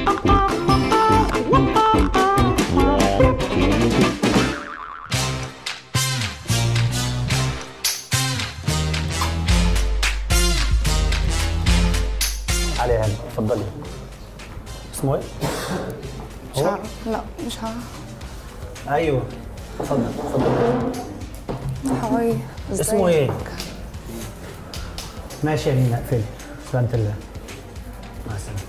علي هاني اتفضلي. اسمه ايه؟ مش عارف. لا مش عارف. ايوه اتفضل اتفضل. هواي اسمه ايه؟ ماشي يا مينا اقفلي. سلامة الله. مع السلامة.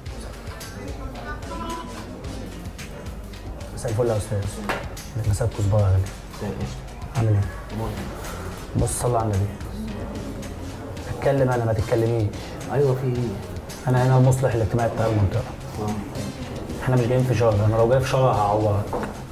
مساء الفل يا استاذ. مساء كزبره يا غالي. عامل ايه؟ بص صلي على النبي. اتكلم انا ما تتكلميش. ايوه في ايه؟ انا هنا المصلح الاجتماعي بتاع المنطقه. احنا مش جايين في شر، انا لو جاي في شر هعورك.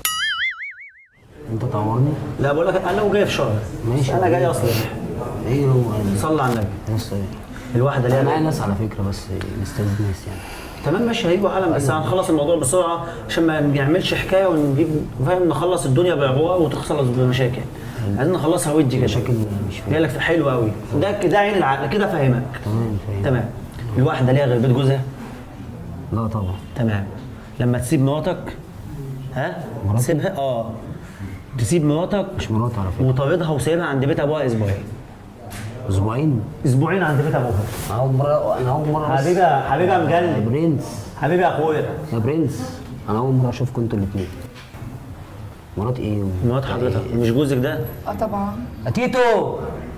انت تعورني؟ لا بقول لك انا لو جاي في شر ماشي انا جاي اصلح. ايه هو؟ صلي على النبي. بص ايه؟ الواحده اللي معايا ناس على فكره بس نستاذن ناس يعني. تمام ماشي هيجوا حالا بس هنخلص الموضوع بسرعه عشان ما نعملش حكايه ونجيب فاهم نخلص الدنيا بعبوه وتخلص بمشاكل. عايزين نخلصها ودي كده. مشاكل مش فاهم. جاي لك في حلو قوي ده عين العقل كده فاهمك. تمام فاهم. تمام. الواحده ليها غير بيت جوزها؟ لا طبعا. تمام. لما تسيب مراتك مراتي؟ تسيبها تسيب مراتك مش مراتي على فكره. وطاردها وسايبها عند بيت ابوها اسبوعين. اسبوعين عند بيت ابوها. انا اول مره حبيبي حبيبي يا يا مجنن. برنس حبيبي يا اخويا. يا برنس انا اول مره اشوفكم انتوا الاثنين. مرات ايه؟ مرات حضرتك مش جوزك ده؟ طبعا. اتيتو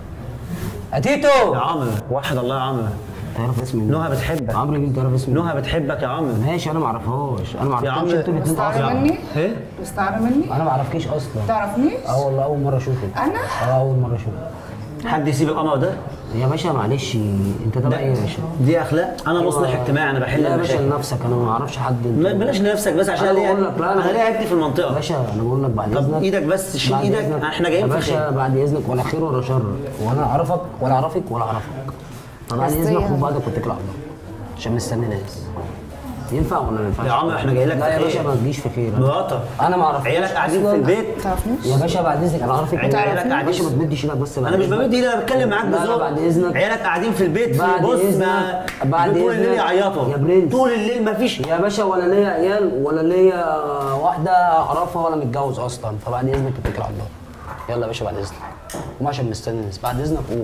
يا عمرو وحد الله يا عمرو. تعرف اسمي؟ نهى بتحبك. عمرو مين تعرف اسمي؟ نهى بتحبك يا عمرو. ماشي انا ما اعرفهاش. انا ما يا اعرفكش عم انتوا الاثنين مستعر اصلا. مني؟ ايه؟ مستعر مني؟ انا ما اعرفكيش اصلا. تعرفنيش؟ والله اول مره اشوفك. انا؟ اول مره اشوفك. حد يسيب القمر ده؟ يا باشا معلش انت تبع ايه يا باشا؟ دي اخلاق؟ انا مصلح اجتماعي انا بحل لا يا باشا المشاكل. لنفسك انا ما اعرفش حد. بلاش لنفسك بس عشان انا بقول لك لا انا ليا عيبتي في يا المنطقه. باشا انا بقول لك بعد اذنك. طب ايدك بس شيل بعد ايدك إذنك. احنا جايين يا في باشا خير. بعد اذنك ولا خير ولا شر ولا اعرفك ولا اعرفك ولا اعرفك. فبعد اذنك خد بعضك واتكل على الله عشان مستني ناس. ينفع ولا ما ينفعش؟ يا عم احنا جايين لك لا يا في باشا خير. ما تجيش في خير. مراتك انا ما اعرفش. عيالك قاعدين في البيت. تعرفنيش؟ يا باشا بعد اذنك انا عارفك. عيالك قاعدين. يا باشا ما تمدش ايدك بس. انا مش بمد ايدي انا بتكلم معاك لا، بذوق. بعد إذنك. عيالك قاعدين في البيت بعد بص إذنك. بعد طول الليل إذنك. يعيطوا يا برنس. طول الليل مفيش. يا باشا ولا ليا عيال ولا ليا واحده اعرفها ولا متجوز اصلا. فبعد اذنك اتكل على الله. يلا يا باشا بعد اذنك. قوم عشان مستني الناس. بعد اذنك قوم.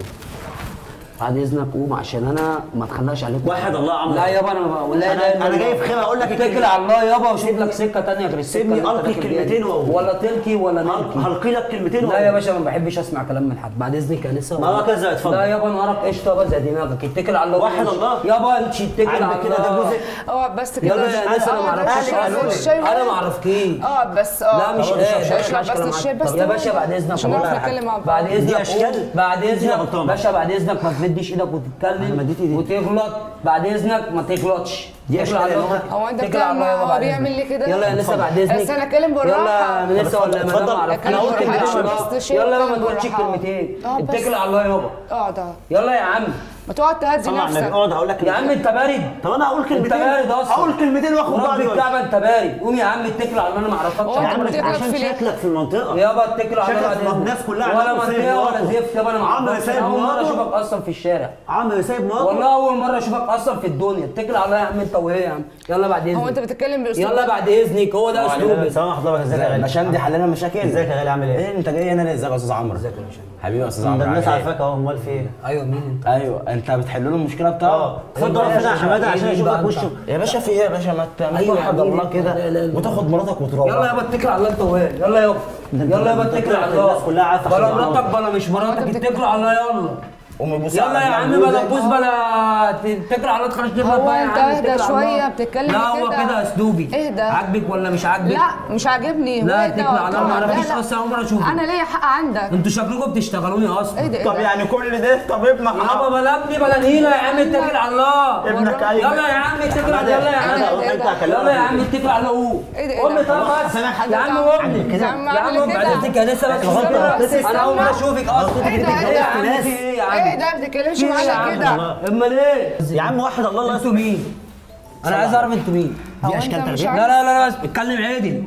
بعد اذنك قوم عشان انا ما اتخلاش عليكم. واحد الله يا عمرو. لا يابا انا انا جاي في خير اقول لك اتكل على الله يابا وشوف لك سكه ثانيه غير السكه سيبني اللي انت القي راكب بيها كلمتين دي. واقول. ولا تلقي ولا نلقي. هلقي لك كلمتين لا واقول. يا باشا ما بحبش اسمع كلام من حد. بعد اذنك يا نسا. نهارك ازرق اتفضل. لا يابا نهارك قشطه بقى زي دماغك. اتكل على الله. واحد الله. يابا انت اتكل على عندك كده ده الله. جوزك. اقعد بس كده. يلا يا ناس انا ما اعرفكش انا ما اعرفكيش. اقعد بس لا مش قادر. اشرب بس الشاي بس. يا باشا بعد اذنك عشان والله نعرف حاجة. نتكلم مع بعض. بعد اذنك دي أشكال. بعد دي اذنك غلطانة. باشا بعد اذنك ما تمدش ايدك أنا وتتكلم مديت إيدي. وتغلط. بعد اذنك ما تغلطش. دي اتكل أشكال على يا الله. نهى. هو انت اتكل على الله بتعمل يابا هو بعد بيعمل إذنك. لي كده؟ يلا يا نسا بعد اذنك. بس انا اتكلم بالراحه. يلا يا نسا ولا اتفضل. مدام أنا عرفتني. قلت اتكل على كلمتين الله. بس يلا ما اتكلم تقولش بالراحة. كلمتين. بس. اتكل على الله يابا. اقعد يلا يا عم. ما تقعد تهدي صلى على النبي نفسك. اقعد هقول لك يا عم انت بارد. طب انا هقول كلمتين. انت بارد اصلا. هقول كلمتين واخد ورب بعضي الكعبه انت بارد. قوم يا عم اتكل على الله انا ما اعرفكش. هو يا انت عم بتغلط عشان في ليه؟ شكلك في المنطقه. يابا اتكل على الله. شكلك بعد الناس إذنك. كلها ولا عارفة سايب منطقه ولا مراته. زفت يابا انا ما عمرو اعرفكش. سايب انا اول مره مراته. اشوفك اصلا في الشارع. عمرو سايب مراته. والله اول مره اشوفك اصلا في الدنيا. اتكل على الله يا عم انت وهي يا عم. يلا بعد اذنك. هو انت بتتكلم باسلوب. يلا بعد اذنك هو ده اسلوبك. سلام الله ازيك يا غالي. مشان حلنا مشاكل. ازيك يا غالي عامل ايه؟ انت جاي هنا ليه؟ ازيك يا استاذ عمرو؟ ازيك يا باشا. حبيبي يا استاذ ده عمرو. الناس عامل ايه؟ عارفاك اهو امال في ايه؟ ايوه مين انت؟ ايوه انت بتحل له المشكله بتاعه؟ اتفضل اقف هنا يا حماده عشان اشوفك وشه. يا باشا في ايه يا باشا؟ ما أيوة توحد يا الله حبيبي. كده لا، لا، لا. وتاخد مراتك وتروح. يلا يابا اتكل على الله انت وهي. يلا يابا. يلا يابا اتكل على الله. الناس كلها عارفة بلا عشان مراتك بلا مش مراتك. اتكل على الله يلا. قوم بوس يلا يا عم بلا تبوس بلا تتكل على الله تخرج تغلط هو بقى يا انت عم. اهدى اتكل على شوية الله. بتتكلم لا هو كده. كده اسلوبي. اهدى. عاجبك ولا مش عاجبك؟ لا مش عاجبني. لا اهدى اتكل على الله ما وطبعا. اعرفش لا، لا. اصلا اول مره اشوفك. انا ليا حق عندك. انتوا شكلكم بتشتغلوني اصلا. ايه ده؟ طب يعني كل ده؟ طب ابنك يابا بلا ابني بلا نيله يا عم اتكل على الله. ابنك ايوه. يلا يا عم اتكل على يلا يا عم. يلا يا عم اتكل على قوم. ايه ده؟ قوم طب بس. يا عم قوم. يا عم يا عم اعمل بعد اذنك كده. يا نسا بس. انا اول مره اشوفك اصلا. ايه ده؟ ايه يا عم في ايه يا عم؟ ايه ده؟ ما بتتكلمش معايا كده. امال ايه؟ يا عم واحد الله انتوا مين؟ انا عايز اعرف انتوا مين؟ هو دي انت اشكال مش تربيه. لا لا لا بس اتكلم عادل.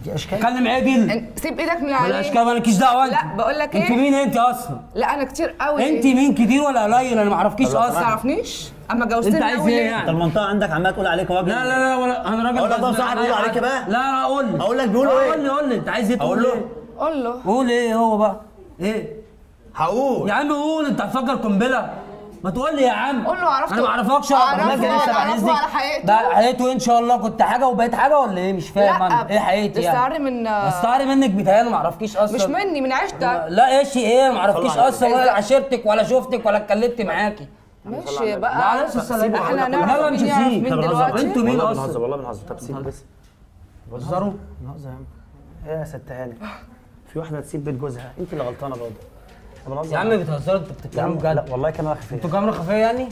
دي اشكال. اتكلم عدل. سيب ايدك من ولا عليه. اشكال مالكيش دعوه انت. لا بقول لك انت ايه؟ مين انت اصلا؟ لا انا كتير قوي. انت مين كتير ولا قليل؟ انا ما اعرفكيش ما اصلا. تعرفنيش؟ اما جوزتني انت عايز أول ايه ليه؟ انت يعني؟ المنطقه عندك عماله تقول عليك راجل. لا لا لا ولا انا راجل. اقول لك بقى صاحب بيقولوا عليك بقى. لا لا قول لي. اقول لك بيقولوا ايه؟ قول لي انت عايز ايه؟ اقول له قول له. قول ايه هو بقى؟ ايه؟ هقول يا عم قول. انت هتفكر قنبله؟ ما تقول لي يا عم. قول له عرفته. انا ما اعرفكش. اعرفه على حقيقته. ده حقيقته ان شاء الله. كنت حاجه وبقيت حاجه ولا ايه؟ مش فاهم انا. ايه حقيقتي يعني؟ استعري من استعري منك بتهيألي ما اعرفكيش اصلا. مش مني، من عيشتك. لا ايش ايه؟ ما اعرفكيش طلع اصلا ولا عشرتك ولا شفتك ولا اتكلمت معاكي. ماشي بقى. معلش السلام. احنا لا نعرف مش مين يعرف هسيب. مين دلوقتي. انتوا مين والله اصلا؟ بنهزر والله بنهزر. طب سيب بس. بتهزروا؟ بنهزر يا عم. ايه يا ست هاني؟ في واحده تسيب بيت جوزها، انت اللي غلطانه برضه. يا عم بتهزروا؟ انتوا بتتكلموا بجد؟ لا والله كاميرا خفيه. انتوا كاميرا خفيه يعني؟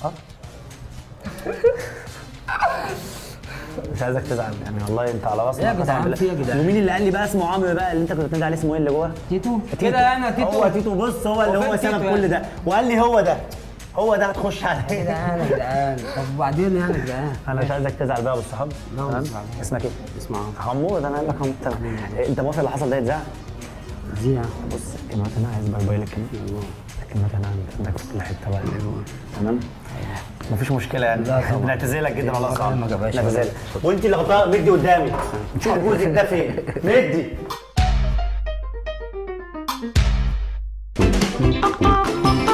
مش عايزك تزعل يعني والله انت على راسنا. ايه يا جدعان؟ في ايه يا جدعان؟ ومين اللي قال لي بقى اسمه عمرو بقى اللي انت كنت بتنادي عليه اسمه ايه اللي جوه؟ تيتو؟ كده يعني تيتو؟ هو تيتو. بص هو اللي هو سبب كل ده وقال لي هو ده هتخش عليه. يا جدعان يا جدعان. طب وبعدين يعني يا جدعان؟ انا مش عايزك تزعل بقى بالصحاب. لا تمام؟ مش هزعل. اسمك ايه؟ اسمع عمور. ده انا قايل لك عمور. انت موافق اللي حصل ده يتذاع؟ زيع. بص الكلمات انا عايز باي الكلمات. الكلمات انا عندك في كل حته بقى. تمام؟ مفيش مشكله يعني. بنعتذر لك جدا والله صعب. نعتذر لك. وانت اللي غلطانه. مدي قدامي نشوف جوزك ده فين. مدي